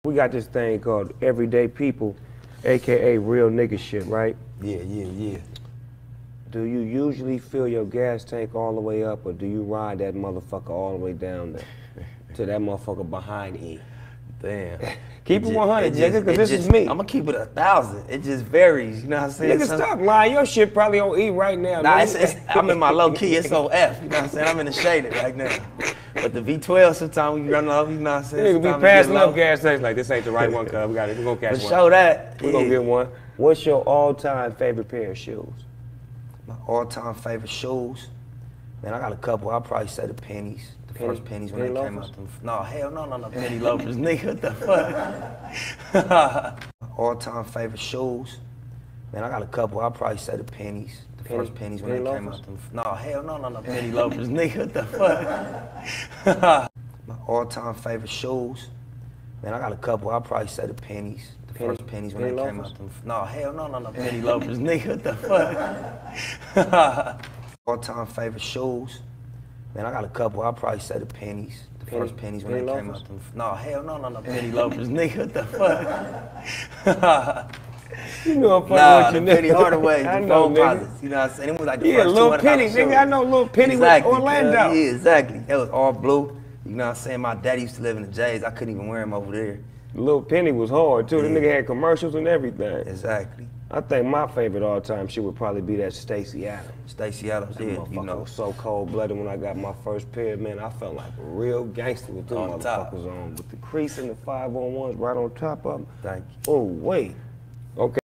We got this thing called everyday people, AKA real nigga shit, right? Yeah. Do you usually fill your gas tank all the way up, or do you ride that motherfucker all the way down there to that motherfucker behind E? Damn. Keep it 100, nigga, because this is me. I'm gonna keep it 1,000. It just varies, you know what I'm saying? Nigga, stop lying. Your shit probably on E right now. Nah, I'm in my low key, it's on F, you know what I'm saying? I'm in the shaded right now. But the V12, sometimes we run off, you know what I'm saying? Nigga be passing up gas tanks like, this ain't the right one, cuz. We're gonna catch one. Show that. We're gonna get one. What's your all-time favorite pair of shoes? My all-time favorite shoes? Man, I got a couple. I'll probably say the pennies. The first pennies when they came out. No, hell no, penny loafers, nigga, what the fuck? All-time favorite shoes? Man, I got a couple. I'll probably say the pennies. The first pennies when they came out. No, hell no, penny loafers, nigga, what the fuck? My all-time favorite shoes? Man, I got a couple. I'll probably say the pennies. The first pennies when they came out. No, hell no, penny loafers, nigga, what the fuck? All-time favorite shoes? Man, I got a couple. I'll probably say the pennies. The first pennies when they came out. No, hell no, penny loafers, nigga, what the fuck? You know I'm fucking with you, Penny Hardaway, the phone posits, you know what I'm saying? It was like the first Lil Penny, nigga, I know Lil Penny with Orlando. Yeah, exactly. That was all blue. You know what I'm saying? My daddy used to live in the J's. I couldn't even wear him over there. Lil Penny was hard, too. The nigga had commercials and everything. Exactly. I think my favorite all-time shit would probably be that Stacey Adams. Stacey Adams, yeah, you know. Was so cold-blooded when I got my first pair, man. I felt like a real gangster with them motherfuckers on. With the crease and the 5-on-1s right on top of them. Thank you. Oh, wait. Okay.